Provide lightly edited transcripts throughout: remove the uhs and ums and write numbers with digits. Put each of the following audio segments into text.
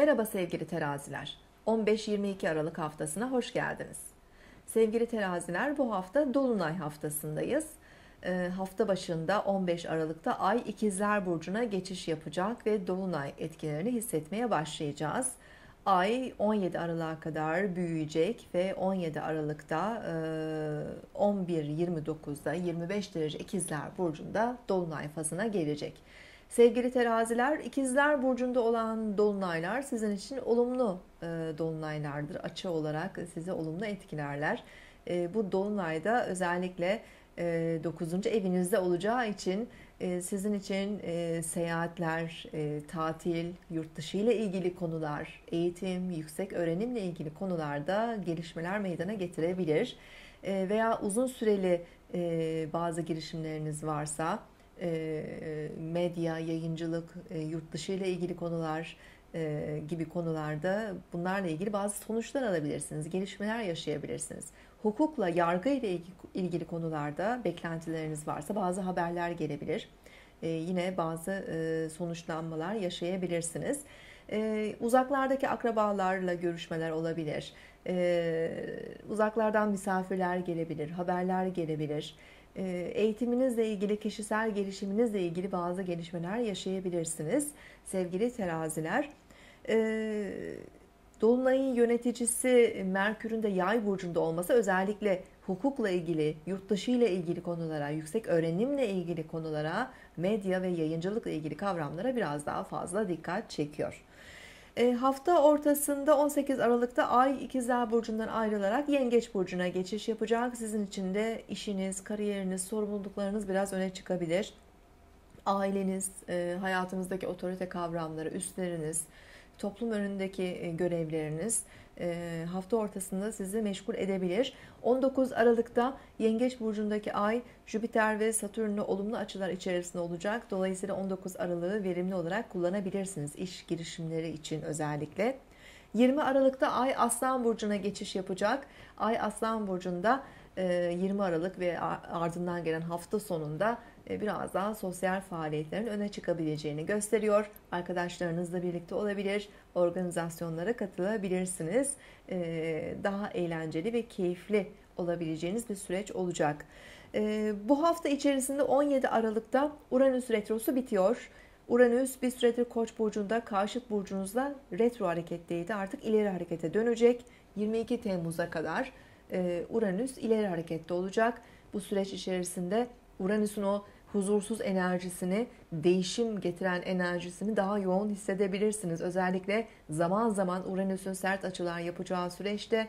Merhaba sevgili teraziler. 15-22 Aralık haftasına hoş geldiniz. Sevgili teraziler, bu hafta Dolunay haftasındayız. Hafta başında 15 Aralık'ta Ay İkizler Burcu'na geçiş yapacak ve Dolunay etkilerini hissetmeye başlayacağız. Ay 17 Aralık'a kadar büyüyecek ve 17 Aralık'ta 11:29'da 25 derece İkizler Burcu'nda Dolunay fazına gelecek. Sevgili teraziler, İkizler Burcu'nda olan dolunaylar sizin için olumlu dolunaylardır. Açı olarak sizi olumlu etkilerler. Bu dolunayda özellikle 9. evinizde olacağı için sizin için seyahatler, tatil, yurt dışı ile ilgili konular, eğitim, yüksek öğrenimle ilgili konularda gelişmeler meydana getirebilir. Veya uzun süreli bazı girişimleriniz varsa, medya, yayıncılık, yurt dışı ile ilgili konular gibi konularda bunlarla ilgili bazı sonuçlar alabilirsiniz, gelişmeler yaşayabilirsiniz. Hukukla, yargı ile ilgili konularda beklentileriniz varsa bazı haberler gelebilir. Yine bazı sonuçlanmalar yaşayabilirsiniz. Uzaklardaki akrabalarla görüşmeler olabilir. Uzaklardan misafirler gelebilir, haberler gelebilir. Eğitiminizle ilgili, kişisel gelişiminizle ilgili bazı gelişmeler yaşayabilirsiniz sevgili teraziler. Dolunay'ın yöneticisi Merkür'ün de Yay burcunda olması özellikle hukukla ilgili, yurt dışı ile ilgili konulara, yüksek öğrenimle ilgili konulara, medya ve yayıncılıkla ilgili kavramlara biraz daha fazla dikkat çekiyor. Hafta ortasında 18 Aralık'ta Ay İkizler Burcu'ndan ayrılarak Yengeç Burcu'na geçiş yapacak. Sizin için de işiniz, kariyeriniz, sorumluluklarınız biraz öne çıkabilir. Aileniz, hayatınızdaki otorite kavramları, üstleriniz, toplum önündeki görevleriniz hafta ortasında sizi meşgul edebilir. 19 Aralık'ta Yengeç Burcu'ndaki Ay, Jüpiter ve Satürn'le olumlu açılar içerisinde olacak. Dolayısıyla 19 Aralık'ı verimli olarak kullanabilirsiniz iş girişimleri için özellikle. 20 Aralık'ta Ay Aslan Burcu'na geçiş yapacak. Ay Aslan Burcu'nda 20 Aralık ve ardından gelen hafta sonunda biraz daha sosyal faaliyetlerin öne çıkabileceğini gösteriyor. Arkadaşlarınızla birlikte olabilir, organizasyonlara katılabilirsiniz. Daha eğlenceli ve keyifli olabileceğiniz bir süreç olacak. Bu hafta içerisinde 17 Aralık'ta Uranüs retrosu bitiyor. Uranüs bir süredir Koç burcunda, karşıt burcunuzda retro hareketteydi. Artık ileri harekete dönecek. 22 Temmuz'a kadar Uranüs ileri harekette olacak. Bu süreç içerisinde Uranüs'ün o huzursuz enerjisini, değişim getiren enerjisini daha yoğun hissedebilirsiniz. Özellikle zaman zaman Uranüs'ün sert açılar yapacağı süreçte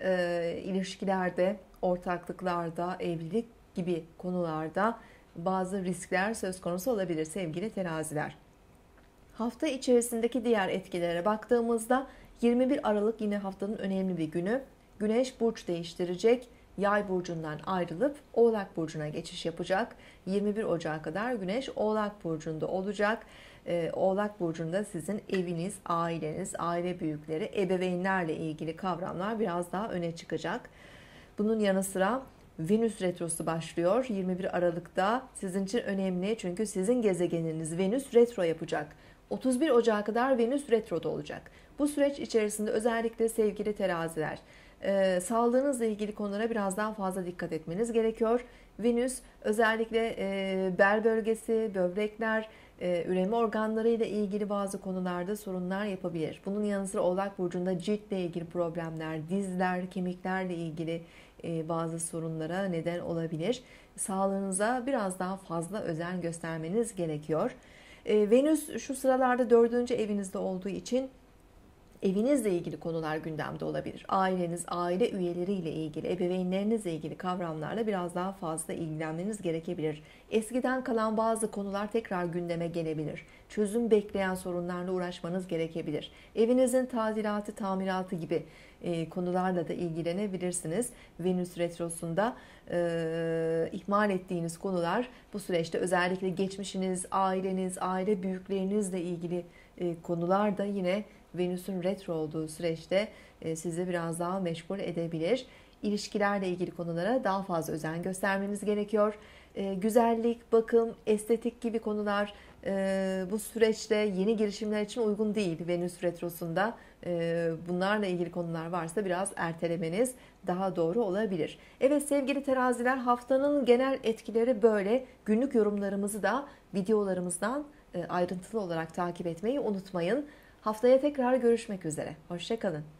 ilişkilerde, ortaklıklarda, evlilik gibi konularda bazı riskler söz konusu olabilir sevgili teraziler. Hafta içerisindeki diğer etkilere baktığımızda 21 Aralık yine haftanın önemli bir günü. Güneş burç değiştirecek. Yay burcundan ayrılıp Oğlak burcuna geçiş yapacak. 21 Ocak'a kadar Güneş Oğlak burcunda olacak. Oğlak burcunda sizin eviniz, aileniz, aile büyükleri, ebeveynlerle ilgili kavramlar biraz daha öne çıkacak. Bunun yanı sıra Venüs retrosu başlıyor 21 Aralık'ta. Sizin için önemli çünkü sizin gezegeniniz Venüs retro yapacak. 31 Ocak'a kadar Venüs retroda olacak. Bu süreç içerisinde özellikle sevgili teraziler, sağlığınızla ilgili konulara biraz daha fazla dikkat etmeniz gerekiyor. Venüs özellikle bel bölgesi, böbrekler, üreme organları ile ilgili bazı konularda sorunlar yapabilir. Bunun yanı sıra Oğlak burcunda ciltle ilgili problemler, dizler, kemiklerle ilgili bazı sorunlara neden olabilir. Sağlığınıza biraz daha fazla özen göstermeniz gerekiyor. Venüs şu sıralarda 4. evinizde olduğu için evinizle ilgili konular gündemde olabilir. Aileniz, aile üyeleriyle ilgili, ebeveynlerinizle ilgili kavramlarla biraz daha fazla ilgilenmeniz gerekebilir. Eskiden kalan bazı konular tekrar gündeme gelebilir. Çözüm bekleyen sorunlarla uğraşmanız gerekebilir. Evinizin tadilatı, tamiratı gibi konularla da ilgilenebilirsiniz. Venüs retrosunda ihmal ettiğiniz konular bu süreçte özellikle geçmişiniz, aileniz, aile büyüklerinizle ilgili konular da yine Venüs'ün retro olduğu süreçte sizi biraz daha meşgul edebilir. İlişkilerle ilgili konulara daha fazla özen göstermeniz gerekiyor. güzellik, bakım, estetik gibi konular bu süreçte yeni girişimler için uygun değil Venüs Retrosu'nda. Bunlarla ilgili konular varsa biraz ertelemeniz daha doğru olabilir. Evet sevgili teraziler, haftanın genel etkileri böyle. Günlük yorumlarımızı da videolarımızdan ayrıntılı olarak takip etmeyi unutmayın. Haftaya tekrar görüşmek üzere. Hoşça kalın.